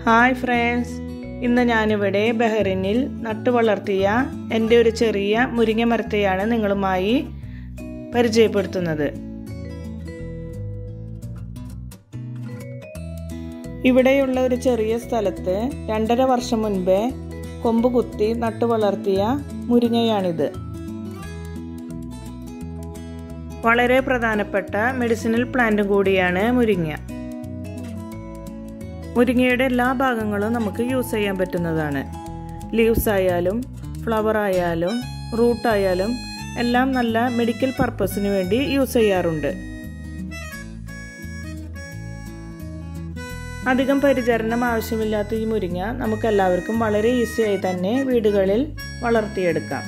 Hi friends, ഇന്ന് ഞാനിവിടെ ബഹ്റിനിൽ നട്ടുവളർത്തിയ എൻ്റെ ഒരു ചെറിയ മുരിങ്ങ മരത്തെയാണ് നിങ്ങളുമായി പരിചയപ്പെടുത്തുന്നത്. ഇവിടെയുള്ള ഒരു ചെറിയ സ്ഥലത്ത് 2.5 വർഷം മുൻപേ കൊമ്പ് കുത്തി നട്ടുവളർത്തിയ മുരിങ്ങയാണിത്. വളരെ പ്രധാനപ്പെട്ട മെഡിസിനൽ പ്ലാന്റും കൂടിയാണ് മുരിങ്ങ. മുരിങ്ങയുടെ എല്ലാ ഭാഗങ്ങളും നമുക്ക് യൂസ് ചെയ്യാൻ പറ്റുന്നതാണ്. ലീവ്സ് ആയാലും ഫ്ലവർ ആയാലും റൂട്ട് ആയാലും എല്ലാം നല്ല മെഡിക്കൽ പർപ്പസിന് വേണ്ടി യൂസ് ചെയ്യാറുണ്ട്. അധികം പരിചരണം ആവശ്യമില്ലാത്ത ഈ മുരിങ്ങ നമുക്കെല്ലാവർക്കും വളരെ ഈസിയായി തന്നെ വീടുകളിൽ വളർത്തിയെടുക്കാം.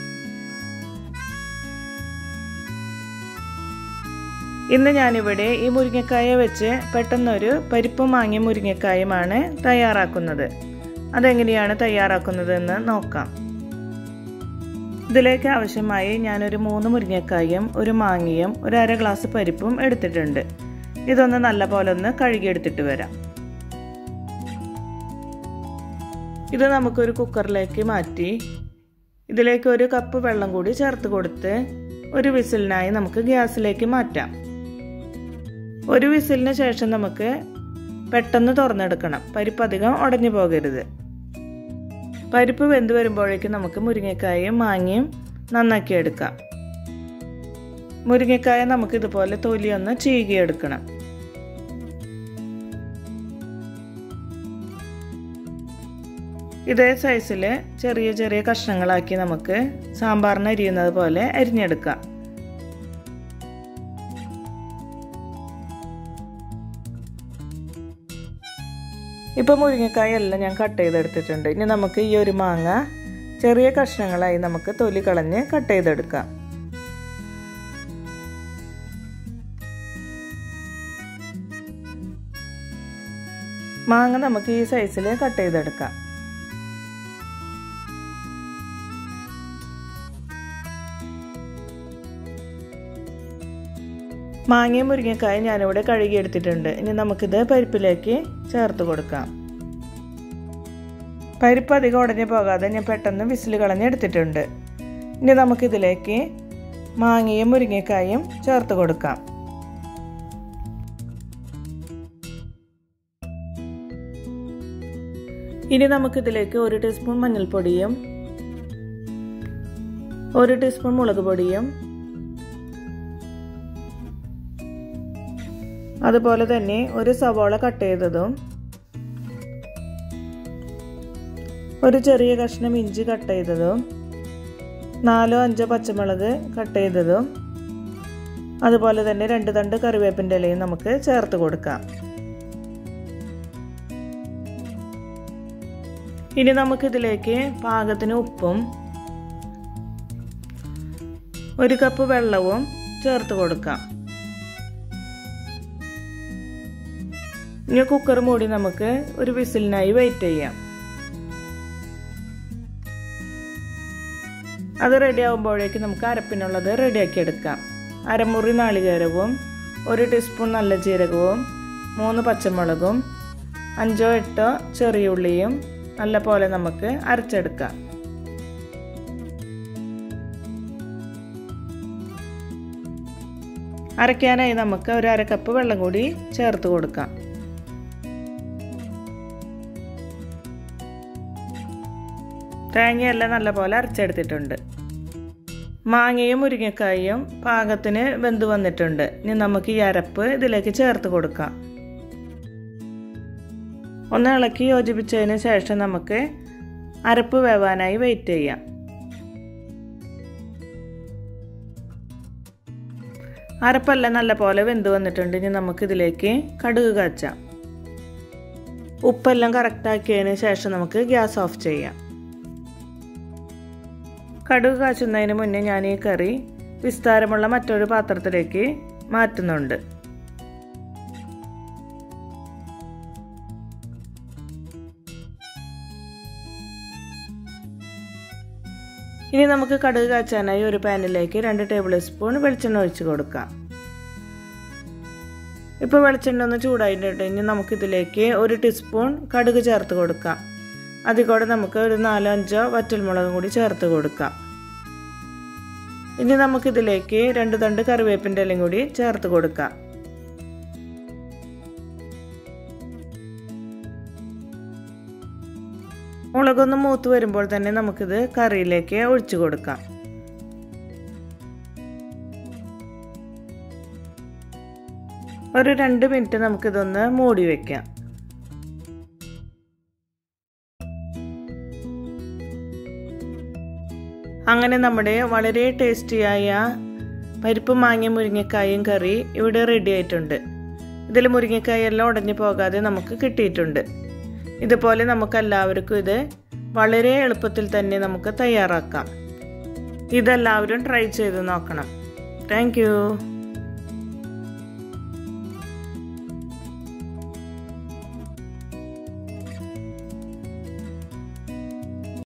ഇന്ന് ഞാനിവിടെ ഈ മുരിങ്ങക്കായ വെച്ച് പെട്ടെന്നൊരു പരിപ്പ് മാങ്ങിയ മുരിങ്ങക്കായുമാണ് തയ്യാറാക്കുന്നത്. അതെങ്ങനെയാണ് തയ്യാറാക്കുന്നതെന്ന് നോക്കാം. ഇതിലേക്ക് ആവശ്യമായി ഞാനൊരു 3 മുരിങ്ങക്കായും ഒരു മാങ്ങയും ഒരു 1/2 ഗ്ലാസ് പരിപ്പും എടുത്തിട്ടുണ്ട്. ഇതൊന്ന് നല്ല പോലെ ഒന്ന് കഴുകിയെടുത്തിട്ട് വരാം. ഇത് നമുക്കൊരു കുക്കറിലേക്ക് മാറ്റി ഇതിലേക്ക് 1 കപ്പ് വെള്ളം കൂടി ചേർത്ത് കൊടുത്ത് ഒരു വിസിലിനായി നമുക്ക് ഗ്യാസിലേക്ക് മാറ്റാം. ഒരു വിസിലിന് ശേഷം നമുക്ക് പെട്ടെന്ന് തുറന്നെടുക്കണം. പരിപ്പ് അധികം ഉടഞ്ഞു പോകരുത്. പരിപ്പ് വെന്ത് വരുമ്പോഴേക്കും നമുക്ക് മുരിങ്ങക്കായും മാങ്ങയും നന്നാക്കി എടുക്കാം. മുരിങ്ങക്കായ നമുക്ക് ഇതുപോലെ തൊലിയൊന്ന് ചീകിയെടുക്കണം. ഇതേ സൈസിൽ ചെറിയ ചെറിയ കഷ്ണങ്ങളാക്കി നമുക്ക് സാമ്പാറിന് അരിയുന്നത് പോലെ അരിഞ്ഞെടുക്കാം. ഇപ്പോൾ മുരിങ്ങക്കായ എല്ലാം ഞാൻ കട്ട് ചെയ്തെടുത്തിട്ടുണ്ട്. ഇനി നമുക്ക് ഈ ഒരു മാങ്ങ ചെറിയ കഷ്ണങ്ങളായി നമുക്ക് തൊലി കളഞ്ഞ് കട്ട് ചെയ്തെടുക്കാം. മാങ്ങ നമുക്ക് ഈ സൈസിൽ കട്ട് ചെയ്തെടുക്കാം. മാങ്ങയും മുരിങ്ങക്കായും ഞാനിവിടെ കഴുകിയെടുത്തിട്ടുണ്ട്. ഇനി നമുക്കിത് പരിപ്പിലേക്ക് ചേർത്ത് കൊടുക്കാം. പരിപ്പ് അധികം ഉടഞ്ഞു പോകാതെ ഞാൻ പെട്ടെന്ന് വിസിൽ കളഞ്ഞെടുത്തിട്ടുണ്ട്. ഇനി നമുക്കിതിലേക്ക് മാങ്ങയും മുരിങ്ങക്കായും ചേർത്ത് കൊടുക്കാം. ഇനി നമുക്കിതിലേക്ക് 1 ടീസ്പൂൺ മഞ്ഞൾപ്പൊടിയും 1 ടീസ്പൂൺ മുളക് പൊടിയും അതുപോലെ തന്നെ 1 സവാള കട്ട് ചെയ്തതും 1 ചെറിയ കഷ്ണം ഇഞ്ചി കട്ട് ചെയ്തതും 4-5 പച്ചമുളക് കട്ട് ചെയ്തതും അതുപോലെ തന്നെ 2 തണ്ട് കറിവേപ്പിൻ്റെ ഇലയും നമുക്ക് ചേർത്ത് കൊടുക്കാം. ഇനി നമുക്കിതിലേക്ക് പാകത്തിന് ഉപ്പും 1 കപ്പ് വെള്ളവും ചേർത്ത് കൊടുക്കാം. ഇനി കുക്കർ മൂടി നമുക്ക് ഒരു വിസിലിനായി വെയിറ്റ് ചെയ്യാം. അത് റെഡി ആകുമ്പോഴേക്ക് നമുക്ക് അരപ്പിനുള്ളത് റെഡിയാക്കി എടുക്കാം. അരമുറി നാളികേരവും 1 ടീസ്പൂൺ നല്ല ജീരകവും 3 പച്ചമുളകും 5-8 ചെറിയ ഉള്ളിയും നല്ല പോലെ നമുക്ക് അരച്ചെടുക്കാം. അരയ്ക്കാനായി നമുക്ക് 1/2 കപ്പ് വെള്ളം കൂടി ചേർത്ത് കൊടുക്കാം. തേങ്ങയെല്ലാം നല്ലപോലെ അരച്ചെടുത്തിട്ടുണ്ട്. മാങ്ങയും മുരിങ്ങക്കായും പാകത്തിന് വെന്ത് വന്നിട്ടുണ്ട്. ഇനി നമുക്ക് ഈ അരപ്പ് ഇതിലേക്ക് ചേർത്ത് കൊടുക്കാം. ഒന്ന് ഇളക്കി യോജിപ്പിച്ചതിന് ശേഷം നമുക്ക് അരപ്പ് വേവാനായി വെയിറ്റ് ചെയ്യാം. അരപ്പെല്ലാം നല്ലപോലെ വെന്ത് വന്നിട്ടുണ്ട്. ഇനി നമുക്കിതിലേക്ക് കടുക് കാച്ചാം. ഉപ്പെല്ലാം കറക്റ്റാക്കിയതിന് ശേഷം നമുക്ക് ഗ്യാസ് ഓഫ് ചെയ്യാം. കടുക് കാച്ചുന്നതിന് മുന്നേ ഞാൻ ഈ കറി വിസ്താരമുള്ള മറ്റൊരു പാത്രത്തിലേക്ക് മാറ്റുന്നുണ്ട്. ഇനി നമുക്ക് കടുക് കാച്ചാനായി ഒരു പാനിലേക്ക് 2 ടേബിൾ സ്പൂൺ വെളിച്ചെണ്ണ ഒഴിച്ച് കൊടുക്കാം. ഇപ്പോൾ വെളിച്ചെണ്ണ ഒന്ന് ചൂടായിട്ടുണ്ട്. ഇനി നമുക്കിതിലേക്ക് 1 ടീസ്പൂൺ കടുക് ചേർത്ത് കൊടുക്കാം. അതിൽ കൂടെ നമുക്ക് ഒരു 4-5 വറ്റൽമുളകും കൂടി ചേർത്ത് കൊടുക്കാം. ഇനി നമുക്കിതിലേക്ക് 2 തണ്ട് കറിവേപ്പിൻ്റെ ഇലയും കൂടി ചേർത്ത് കൊടുക്കാം. മുളകൊന്ന് മൂത്ത് വരുമ്പോൾ തന്നെ നമുക്കിത് കറിയിലേക്ക് ഒഴിച്ചു കൊടുക്കാം. ഒരു 2 മിനിറ്റ് നമുക്കിതൊന്ന് മൂടി വയ്ക്കാം. അങ്ങനെ നമ്മുടെ വളരെ ടേസ്റ്റിയായ പരിപ്പ് മാങ്ങ മുരിങ്ങക്കായും കറി ഇവിടെ റെഡി ആയിട്ടുണ്ട്. ഇതിൽ മുരിങ്ങക്കായെല്ലാം ഉടഞ്ഞു പോകാതെ നമുക്ക് കിട്ടിയിട്ടുണ്ട്. ഇതുപോലെ നമുക്ക് എല്ലാവർക്കും ഇത് വളരെ എളുപ്പത്തിൽ തന്നെ നമുക്ക് തയ്യാറാക്കാം. ഇതെല്ലാവരും ട്രൈ ചെയ്ത് നോക്കണം. Thank U.